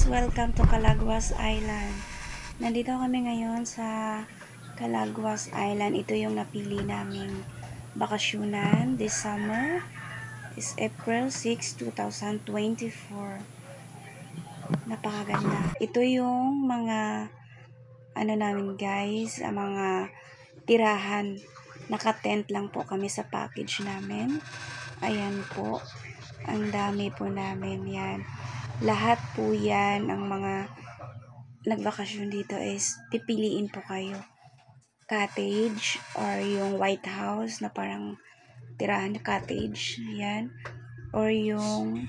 guys! Welcome to Calaguas Island. Nandito kami ngayon sa Calaguas Island. Ito yung napili naming bakasyunan this summer. Is April 6, 2024. Napakaganda. Ito yung mga namin guys, mga tirahan. Naka-tent lang po kami sa package namin. Ayan po. Ang dami po namin yan. Lahat po yan, ang mga nagbakasyon dito is pipiliin po kayo. Cottage or yung White House na parang tirahan cottage. Yan. Or yung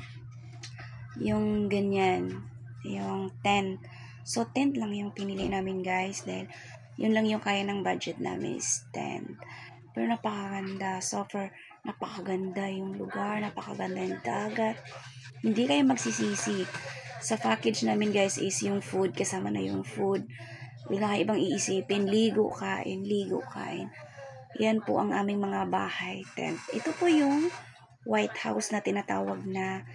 ganyan. Yung tent. So, tent lang yung pinili namin guys. Dahil yun lang yung kaya ng budget namin is tent. Pero napakaganda. Napakaganda yung lugar. Napakaganda yung dagat. Hindi kayo magsisisi. Sa package namin guys is yung food. Kasama na yung food. Wala kayo ibang iisipin. Ligo, kain. Ligo, kain. Yan po ang aming mga bahay tent. Ito po yung White House na tinatawag na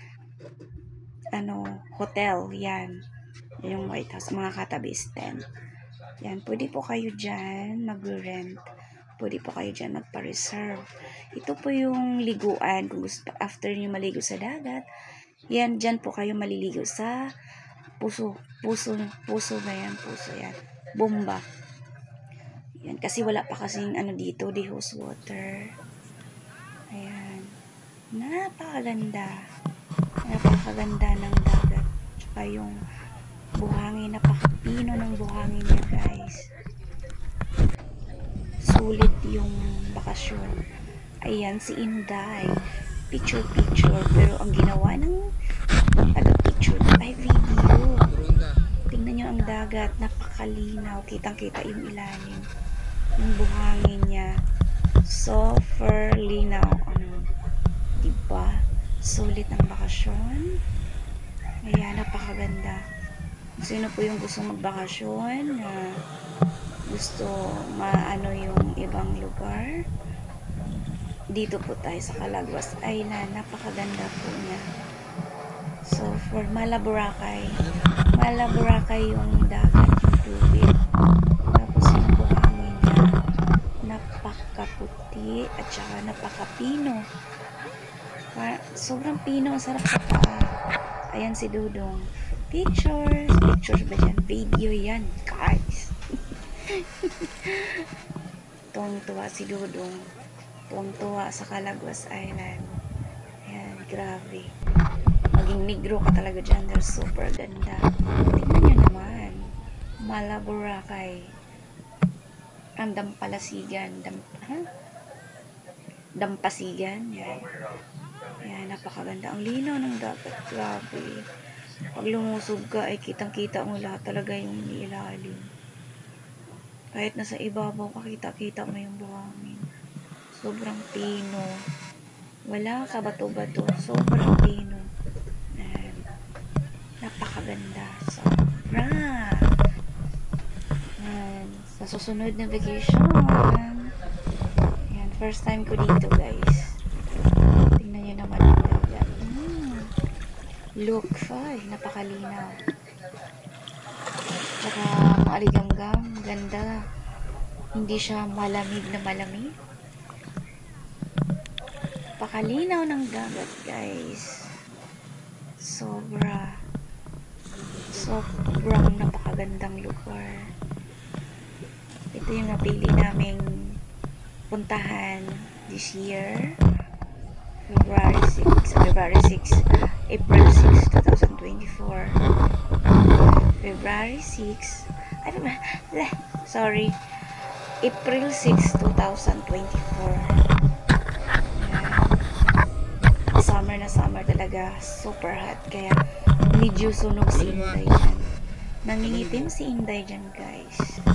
hotel. Yan. Yung White House. Mga katabi is tent. Yan. Pwede po kayo dyan mag-rent. Pwede po kayo dyan magpa-reserve. Ito po yung liguan. Kung gusto, after nyo maligo sa dagat, yan, dyan po kayo maliligo sa puso ba yan? Puso yan. Bomba. Yan, kasi wala pa kasing dito, di hose water. Ayan. Napakaganda. Napakaganda ng dagat. Tsaka yung buhangin, napakapino ng buhangin niya guys. Sulit yung bakasyon. Ayan, si Inday. Picture, pero ang ginawa ng picture ay video. Tingnan nyo ang dagat, napakalinaw, kitang-kita yung ilalim, yung buhangin niya, super linaw. Diba? Sulit ng bakasyon. Ayan, napakaganda. Sino po yung gusto magbakasyon na gusto yung ibang lugar? Dito po tayo sa Calaguas Island. Napakaganda po niya. So, for Malaboracay yung dagat, yung tubig. Tapos yung buhangin niya, napakaputi at saka napakapino. Sobrang pino, ang sarap sa paa. Ayan si Dudong. Pictures ba dyan? Video yan, guys. Tuwang-tuwa si Dudong. Tuwang-tuwa sa Calaguas Island. Ayan, grabe. Maging negro ka talaga dyan. They're super ganda. Tingnan nyo naman. Malaboracay. Ang Dampalasigan. Dampasigan. Yan. Yan, napakaganda. Ang linaw ng dagat. Grabe. Pag lumusog ka, ay kitang-kita mo lahat talaga yung ilalim. Kahit nasa ibabaw ka, kita-kita mo yung buhangin. Sobrang pino. Wala ka bato-bato. Sobrang pino. And, napakaganda. Sobra. And, sa susunod na vacation. Yan, first time ko dito guys. Tingnan nyo naman ang dagat. Look, ay, napakalinaw. Saka, maaligamgam. Ganda. Hindi siya malamig na malamig. Pakalinaw ng dagat guys. Sobrang napakagandang lugar. Ito yung napili naming puntahan this year, April 6, 2024. February 6, April 6, 2024. Summer talaga, super hot, kaya medyo sunog si Inday dyan. Nangingitim si Inday dyan guys.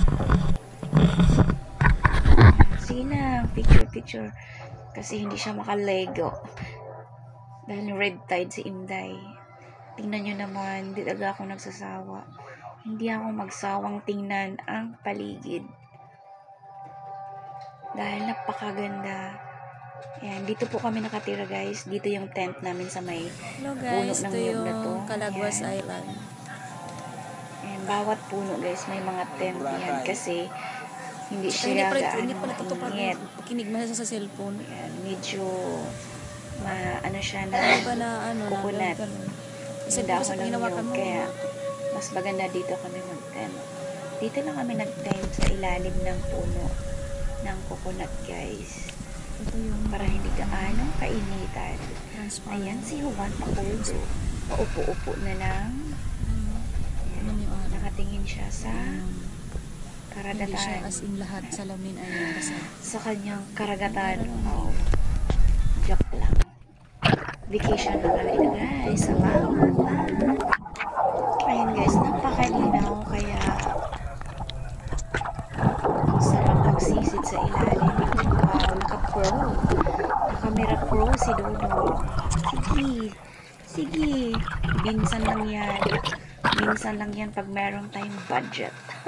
Sige na, picture kasi hindi siya makalego dahil red tide si Inday. Tingnan nyo naman, hindi talaga ako nagsasawa, hindi ako magsawang tingnan ang paligid dahil napakaganda. Ayan, dito po kami nakatira guys. Dito yung tent namin sa may Hello guys, puno ng ito niyog na to. yung Calaguas Ayan. Island. And bawat puno guys, may mga tent yan kasi hindi Hindi siya pala gaano totoo mainit. pakinig mo sa cellphone. Yan, medyo ano siya na Ano ba na coconut. Kasi Yung dahon sa ng ginawa niyog, mo. kaya mas maganda dito kami mag-tent. Dito lang kami nag-tent sa ilalim ng puno ng coconut guys. Ito yung Para hindi gaano kainitan. transparent. Ayan si Juan Pakuldo. Paupo-upo na lang. Ano yung Nakatingin siya sa hindi siya karagatan. as in lahat salamin ay basa. Sa kanyang karagatan. Oh, joke lang. Vacation na kami dito guys. Salamat. Ayun guys, napakalinaw. Kaya ang sarap magsisid sa ilalim. Wow, naka-pro. Naka-camera pro si Dodo. Sige. Minsan lang yan. Minsan lang yan pag meron tayong budget.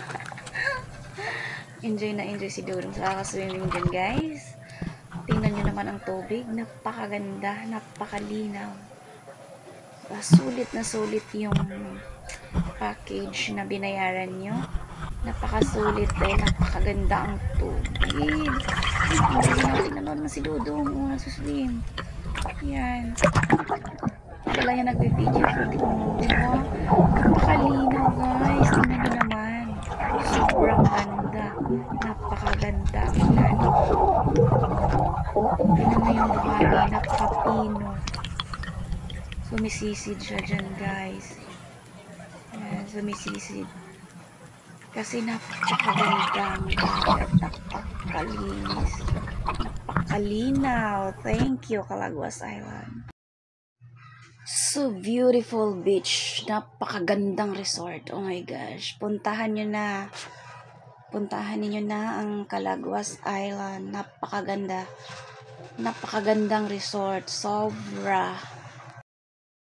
Enjoy na enjoy si Dodong sa kaka-swimming dyan guys. Tingnan nyo naman ang tubig. Napakaganda, napakalinaw. Sulit na sulit yung package na binayaran nyo. Napakasulit dahil napakaganda ang tubig. Tingnan mo si Dodong kung nagsuswim. Yan. Wala yan nagbe-video. Diba? Napakalinaw guys. Tingnan nyo naman. Sobrang ganda. Napakaganda. Tingnan mo yung buhangin. Napakapino. Sumisisid siya dyan guys. Ayan, sumisisid. Kasi napakaganda ang dagat. Napakalinis. Napakalinaw. Thank you, Calaguas Island. So beautiful beach. Napakagandang resort. Oh my gosh. Puntahan nyo na. Puntahan niyo na ang Calaguas Island. Napakaganda. Napakagandang resort. Sobra.